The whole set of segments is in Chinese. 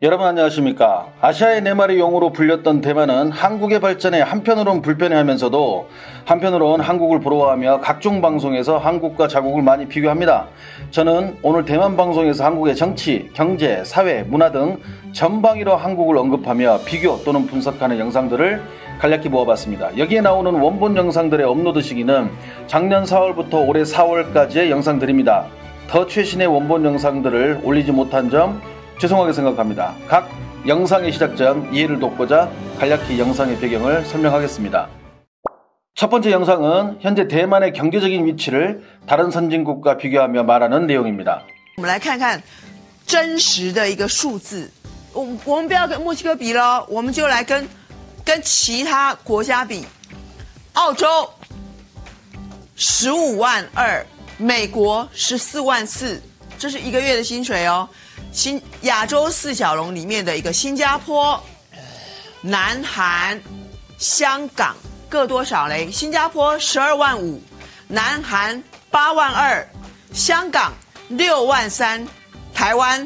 여러분 안녕하십니까. 아시아의 네 마리 용으로 불렸던 대만은 한국의 발전에 한편으론 불편해하면서도 한편으론 한국을 부러워하며 각종 방송에서 한국과 자국을 많이 비교합니다. 저는 오늘 대만 방송에서 한국의 정치, 경제, 사회, 문화 등 전방위로 한국을 언급하며 비교 또는 분석하는 영상들을 간략히 모아봤습니다. 여기에 나오는 원본 영상들의 업로드 시기는 작년 4월부터 올해 4월까지의 영상들입니다. 더 최신의 원본 영상들을 올리지 못한 점 죄송하게 생각합니다. 각 영상의 시작점 이해를 돕고자 간략히 영상의 배경을 설명하겠습니다. 첫 번째 영상은 현재 대만의 경제적인 위치를 다른 선진국과 비교하며 말하는 내용입니다. 我们来看看真实的一个数字，我们不要跟墨西哥比了，我们就来跟其他国家比。澳洲15.2万，美国14.4万，这是一个月的薪水哦。亚洲四小龙里面的一个新加坡、南韩、香港各多少嘞？新加坡12.5万，南韩8.2万，香港6.3万，台湾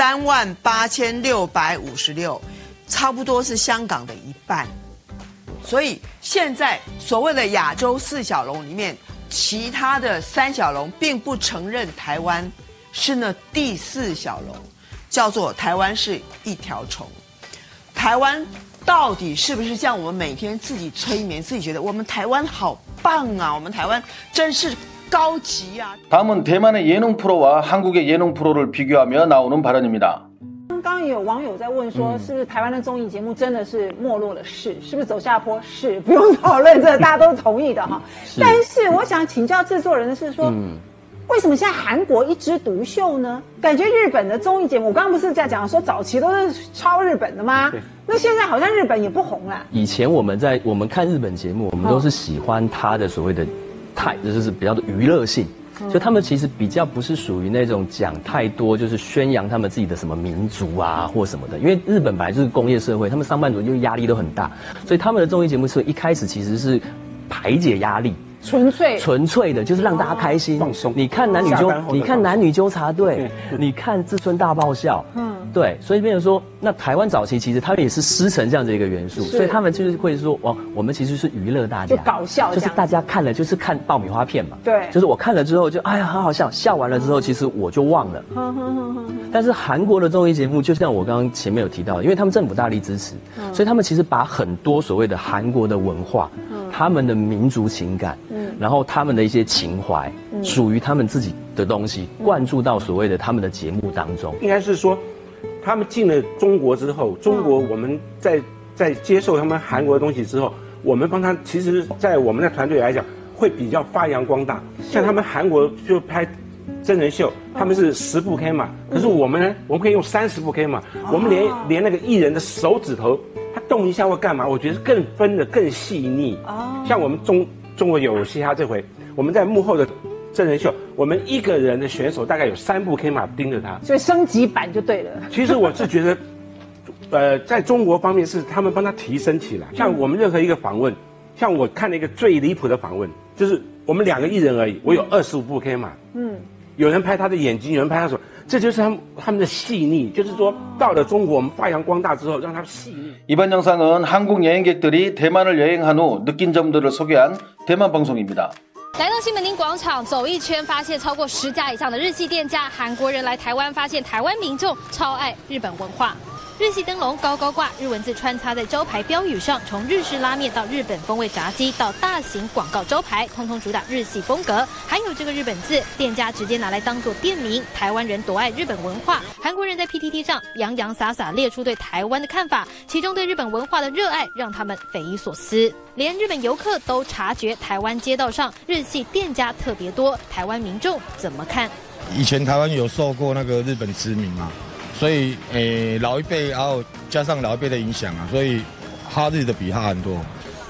3.8656万，差不多是香港的一半。所以现在所谓的亚洲四小龙里面，其他的三小龙并不承认台湾是那第四小龙，叫做台湾是一条虫。台湾到底是不是像我们每天自己催眠，自己觉得我们台湾好棒啊，我们台湾真是高级啊。 다음은 대만의 예능 프로와 한국의 예능 프로를 비교하며 나오는 발언입니다. 刚刚有网友在问说，是不是台湾的综艺节目真的是没落了？是不是走下坡？是，不用讨论，这大家都同意的哈。但是我想请教制作人的是说，为什么现在韩国一枝独秀呢？感觉日本的综艺节目，我刚刚不是在讲说早期都是抄日本的吗？那现在好像日本也不红了。 以前我们看日本节目，我们都是喜欢它的所谓的就是比较的娱乐性。就他们其实比较不是属于那种讲太多，就是宣扬他们自己的什么民族啊或什么的。因为日本本来就是工业社会，他们上班族就压力都很大，所以他们的综艺节目是一开始其实是排解压力。纯粹的，就是让大家开心放松。你看男女纠察队，你看志村大爆笑，对，所以变成说，那台湾早期其实他们也是师承这样的一个元素，所以他们就是会说，我们其实是娱乐大家， 就搞笑， 就是大家看了就是看爆米花片嘛， 对， 就是我看了之后就哎呀很好笑，笑完了之后其实我就忘了。但是韩国的综艺节目，就像我刚刚前面有提到，因为他们政府大力支持，所以他们其实把很多所谓的韩国的文化，他们的民族情感。然后他们的一些情怀，属于他们自己的东西，灌注到所谓的他们的节目当中。 应该是说，他们进了中国之后，中国我们在接受他们韩国的东西之后，我们帮他，其实，在我们的团队来讲，会比较发扬光大。像他们韩国就拍真人秀，他们是10部 K 嘛，可是我们呢，我们可以用30部 K 嘛，我们连那个艺人的手指头，他动一下或干嘛，我觉得更分得更细腻。像我们中国有嘻哈这回，我们在幕后的真人秀，我们一个人的选手大概有3部 K 码盯着他， 所以升级版就对了。 其实我是觉得，在中国方面是他们帮他提升起来。像我们任何一个访问，像我看了一个最离谱的访问，就是我们2个艺人而已，我有25部 K 码，有人拍他的眼睛，有人拍他手，这就是他们的细腻。就是说，到了中国，我们发扬光大之后，让他细腻。 이번 영상은 한국 여행객들이 대만을 여행한 후 느낀 점들을 소개한 대만 방송입니다. 来到西门町广场走一圈，发现超过10家以上的日系店家。韩国人来台湾，发现台湾民众超爱日本文化。日系灯笼高高挂，日文字穿插在招牌标语上，从日式拉面到日本风味炸鸡，到大型广告招牌，通通主打日系风格。还有这个日本字，店家直接拿来当做店名。台湾人多爱日本文化，韩国人在 PTT 上洋洋洒洒列出对台湾的看法，其中对日本文化的热爱让他们匪夷所思。连日本游客都察觉台湾街道上日系店家特别多，台湾民众怎么看？ 以前台湾有受过那个日本殖民嘛？ 所以，老一辈，然后加上老一辈的影响啊，所以哈日的比哈很多。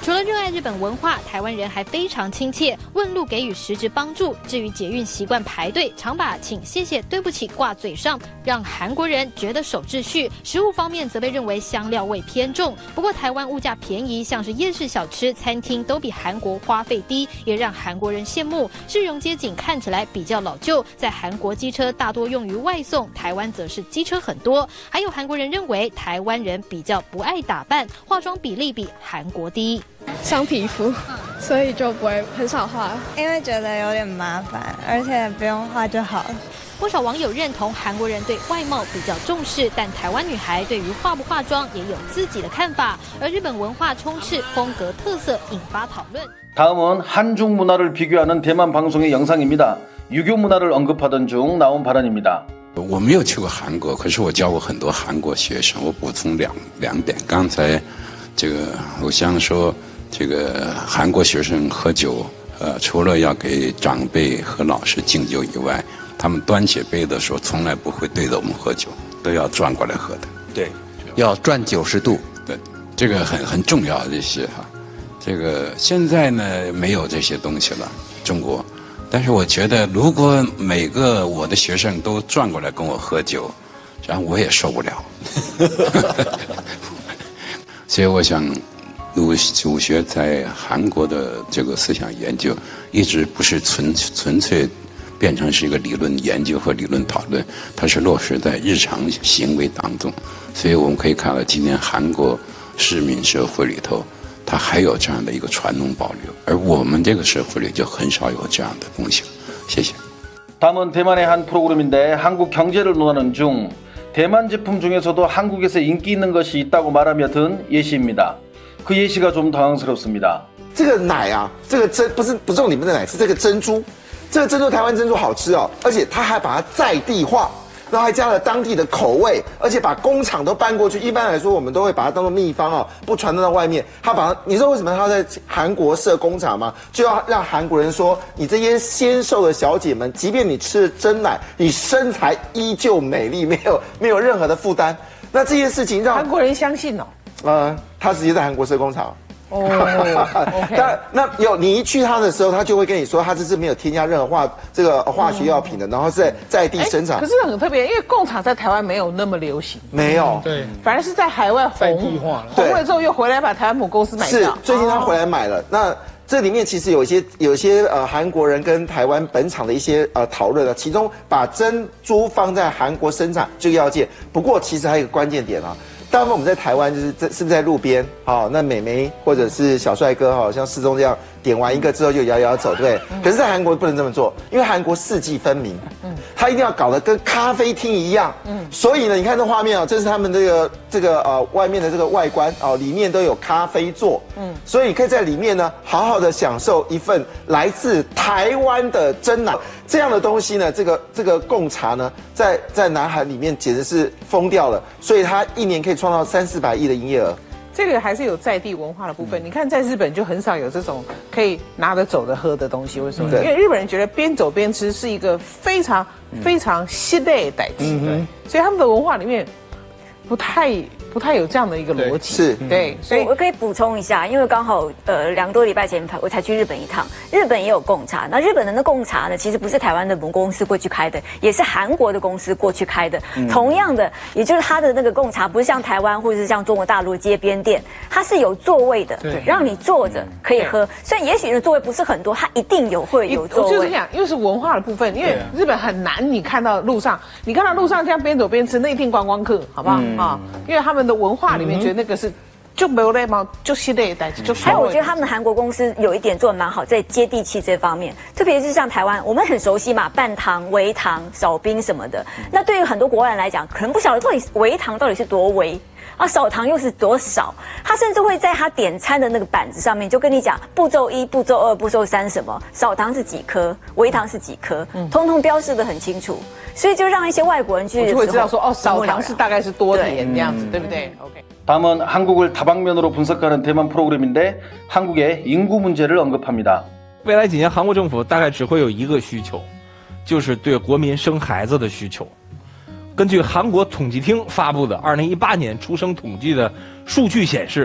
除了热爱日本文化，台湾人还非常亲切，问路给予实质帮助。至于捷运习惯排队，常把请、谢谢、对不起挂嘴上，让韩国人觉得守秩序。食物方面则被认为香料味偏重。不过台湾物价便宜，像是夜市小吃、餐厅都比韩国花费低，也让韩国人羡慕。市容街景看起来比较老旧，在韩国机车大多用于外送，台湾则是机车很多。还有韩国人认为台湾人比较不爱打扮，化妆比例比韩国低。 伤皮肤，所以就不会很少画， 因为觉得有点麻烦，而且不用画就好了。 不少网友认同韩国人对外貌比较重视，但台湾女孩对于化不化妆也有自己的看法。而日本文化充斥风格特色，引发讨论。 다음은 한중 문화를 비교하는 대만 방송의 영상입니다. 유교 문화를 언급하던 중 나온 발언입니다. 我没有去过韩国，可是我教过很多韩国学生。我补充两点，刚才这个鲁香说，这个韩国学生喝酒，除了要给长辈和老师敬酒以外，他们端起杯的时候从来不会对着我们喝酒，都要转过来喝的。 对，要转90度。 对，这个很重要这些哈。这个现在呢没有这些东西了，中国。但是我觉得，如果每个我的学生都转过来跟我喝酒，然后我也受不了。所以我想，鲁学在韩国的这个思想研究，一直不是纯粹变成是一个理论研究和理论讨论，它是落实在日常行为当中。所以我们可以看到，今天韩国市民社会里头，它还有这样的一个传统保留，而我们这个社会里就很少有这样的东西了。谢谢。 다음은 대만의 한 프로그램인데 한국 경제를 논하는 중 대만 제품 중에서도 한국에서 인기 있는 것이 있다고 말하며 든 예시입니다. 그 예시가 좀 당황스럽습니다. 这个奶啊，这个不是里面的奶，是这个珍珠。这个珍珠台湾珍珠好吃哦，而且它还把它在地化。 然后还加了当地的口味，而且把工厂都搬过去。一般来说，我们都会把它当做秘方哦，不传到外面。他把它，你知道为什么他在韩国设工厂吗？就要让韩国人说，你这些纤瘦的小姐们，即便你吃了真奶，你身材依旧美丽，没有任何的负担。那这件事情让韩国人相信哦。 他直接在韩国设工厂。 哦， 当然，那你一去他的时候，他就会跟你说，他这是没有添加任何化学药品的，然后是在地生产。 可是很特别，因为贡茶在台湾没有那么流行， 没有， 对， 反而是在海外红了之后又回来把台湾母公司买掉。 是，最近他回来买了。那这里面其实有一些韩国人跟台湾本厂的一些讨论了，其中把珍珠放在韩国生产这个要件。不过其实还有一个关键点啊。 大部分我们在台湾是不是在路边？好，那美眉或者是小帅哥哈，像世宗这样点完一个之后就摇摇走，对不对？可是，在韩国不能这么做，因为韩国四季分明，它一定要搞得跟咖啡厅一样。所以呢，你看这画面啊，这是他们这个外面的这个外观啊，里面都有咖啡座。所以你可以在里面呢，好好的享受一份来自台湾的真奶。这样的东西呢，这个贡茶呢，在南韩里面简直是疯掉了，所以它一年可以创造300-400亿的营业额。 这个还是有在地文化的部分。你看，在日本就很少有这种可以拿得走的喝的东西。为什么？因为日本人觉得边走边吃是一个非常稀类的代际，所以他们的文化里面不太有这样的一个逻辑。 是， 对，所以我可以补充一下，因为刚好2个多礼拜前我才去日本一趟，日本也有贡茶。那日本的那贡茶呢，其实不是台湾的母公司过去开的，也是韩国的公司过去开的。同样的，也就是它的那个贡茶不是像台湾或者是像中国大陆街边店，它是有座位的，让你坐着可以喝。虽然也许的座位不是很多，它一定会有座位。 我就是讲，因为是文化的部分，因为日本很难，你看到路上这样边走边吃，那一定观光客，好不好啊？因为他们的文化里面觉得那个是就没有礼貌，就系列代志，就还有我觉得他们的韩国公司有一点做得蛮好，在接地气这方面，特别是像台湾，我们很熟悉嘛，半糖、微糖、少冰什么的。那对于很多国外人来讲，可能不晓得到底微糖到底是多微。少糖又是多少？他甚至会在他点餐的那个板子上面就跟你讲步骤1、步骤2、步骤3什么，少糖是几颗，微糖是几颗，通通标示得很清楚，所以就让一些外国人去就会知道说少糖是大概是多甜这样子，对不对 ？OK。 다음은 한국을 다방면으로 분석하는 대만 프로그램인데 한국의 인구 문제를 언급합니다. 未来几年，韩国政府大概只会有一个需求，就是对国民生孩子的需求。 根据韩国统计厅发布的2018年出生统计的数据显示，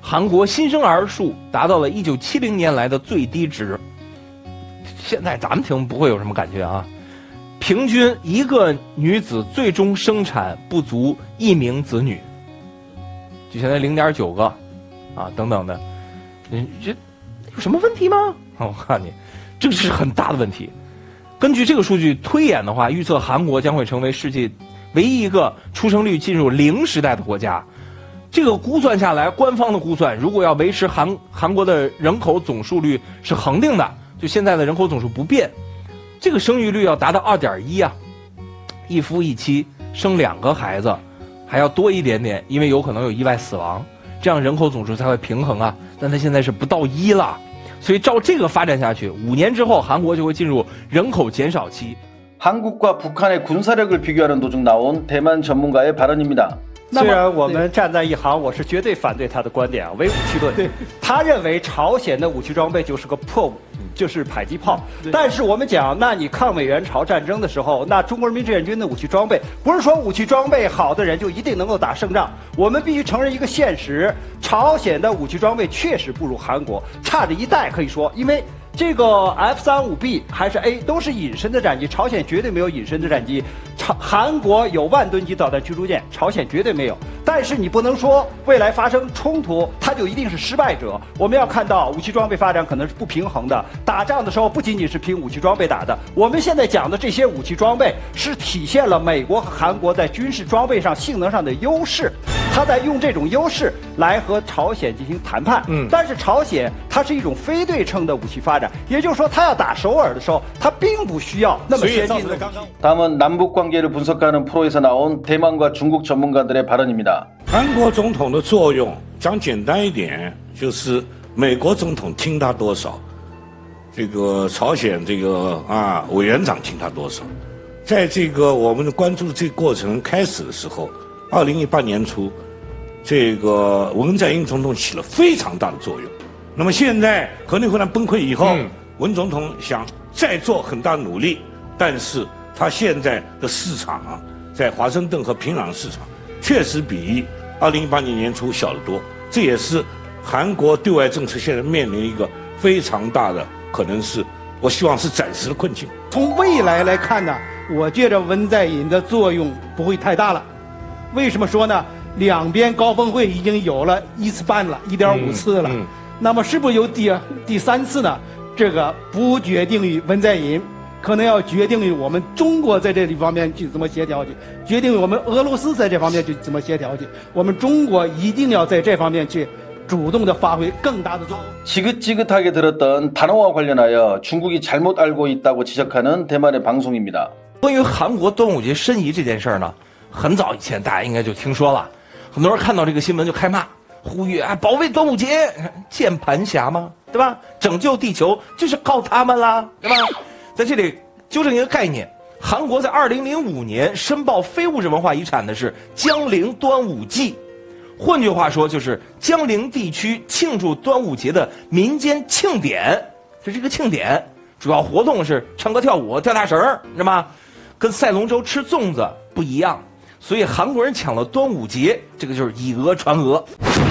韩国新生儿数达到了1970年来的最低值。现在咱们听不会有什么感觉啊。平均一个女子最终生产不足1名子女，就现在0.9个，啊，等等的，这有什么问题吗？我告诉你，这个是很大的问题。根据这个数据推演的话，预测韩国将会成为世界唯一一个出生率进入0时代的国家。这个估算下来，官方的估算，如果要维持韩国的人口总数率是恒定的，就现在的人口总数不变，这个生育率要达到2.1啊，一夫一妻生2个孩子，还要多一点点，因为有可能有意外死亡，这样人口总数才会平衡啊。但它现在是不到1了，所以照这个发展下去，5年之后韩国就会进入人口减少期。 한국과 북한의 군사력을 비교하는 도중 나온 대만 전문가의 발언입니다. 虽然我们站在一行，我是绝对反对他的观点啊，唯武器论。对，他认为朝鲜的武器装备就是个破武，就是迫击炮。但是我们讲，那你抗美援朝战争的时候，那中国人民志愿军的武器装备，不是说武器装备好的人就一定能够打胜仗。我们必须承认一个现实，朝鲜的武器装备确实不如韩国，差着一代可以说，因为。 这个 F-35B 还是 A 都是隐身的战机，朝鲜绝对没有隐身的战机。韩国有万吨级导弹驱逐舰，朝鲜绝对没有。但是你不能说未来发生冲突，它就一定是失败者。我们要看到武器装备发展可能是不平衡的，打仗的时候不仅仅是凭武器装备打的。我们现在讲的这些武器装备是体现了美国和韩国在军事装备上、性能上的优势。 他在用这种优势来和朝鲜进行谈判，但是朝鲜它是一种非对称的武器发展，也就是说，他要打首尔的时候，他并不需要那么先进的。 다음은 남북 관계를 분석하는 프로에서 나온 대만과 중국 전문가들의 발언입니다. 韩国总统的作用讲简单一点，就是美国总统听他多少，这个朝鲜这个委员长听他多少，在这个我们关注这个过程开始的时候。 2018年初，这个文在寅总统起了非常大的作用。那么现在核内会谈崩溃以后，文总统想再做很大努力，但是他现在的市场在华盛顿和平壤市场确实比2018年年初小得多。这也是韩国对外政策现在面临一个非常大的，可能是我希望是暂时的困境。 从未来来看呢，我觉得文在寅的作用不会太大了。 为什么说呢？两边高峰会已经有了1次半了，1.5次了。那么是不是有第3次呢？这个不决定于文在寅，可能要决定于我们中国在这里方面去怎么协调去，决定于我们俄罗斯在这方面去怎么协调去。我们中国一定要在这方面去主动的发挥更大的作用。 지긋지긋하게 들었던 단어와 관련하여 중국이 잘못 알고 있다고 지적하는 대만의 방송입니다. 关于韩国端午节申遗这件事呢？ 很早以前，大家应该就听说了，很多人看到这个新闻就开骂，呼吁保卫端午节，键盘侠吗？对吧？拯救地球就是靠他们啦，对吧？在这里纠正一个概念，韩国在2005年申报非物质文化遗产的是江陵端午祭，换句话说就是江陵地区庆祝端午节的民间庆典。这是一个庆典，主要活动是唱歌跳舞、跳大绳，知道吗？跟赛龙舟、吃粽子不一样。 所以韩国人抢了端午节，这个就是以讹传讹。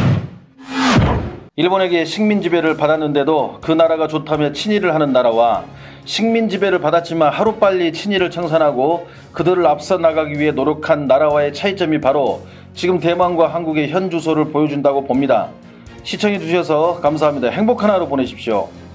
일본에게 식민 지배를 받았는데도 그 나라가 좋다며 친일을 하는 나라와 식민 지배를 받았지만 하루빨리 친일을 청산하고 그들을 앞서 나가기 위해 노력한 나라와의 차이점이 바로 지금 대만과 한국의 현 주소를 보여준다고 봅니다. 시청해 주셔서 감사합니다. 행복한 하루 보내십시오.